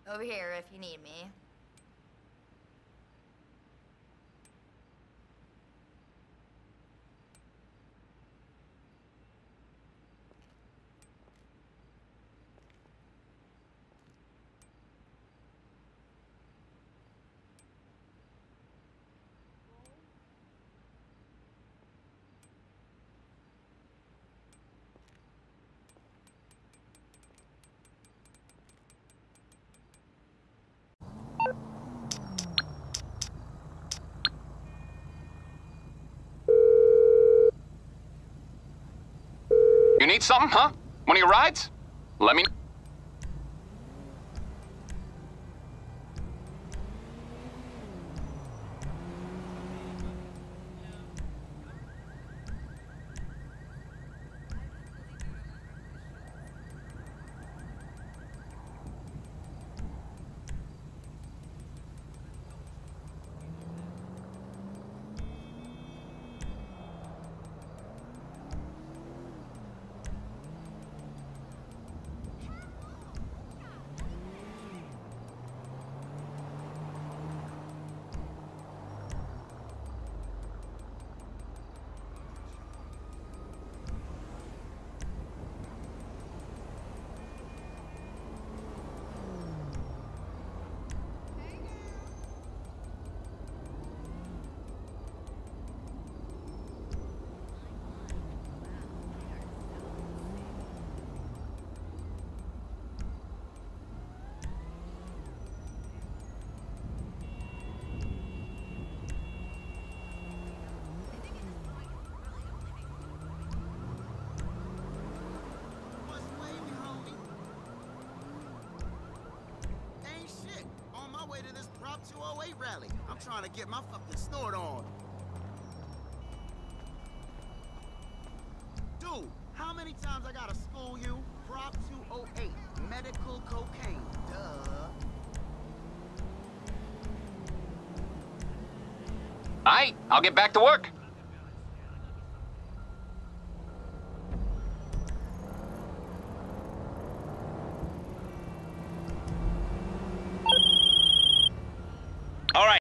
Over here if you need me. You need something, huh? One of your rides? Let me know. To this Prop 208 rally. I'm trying to get my fucking snort on. Dude, how many times I gotta school you? Prop 208, medical cocaine, duh. Aight, I'll get back to work.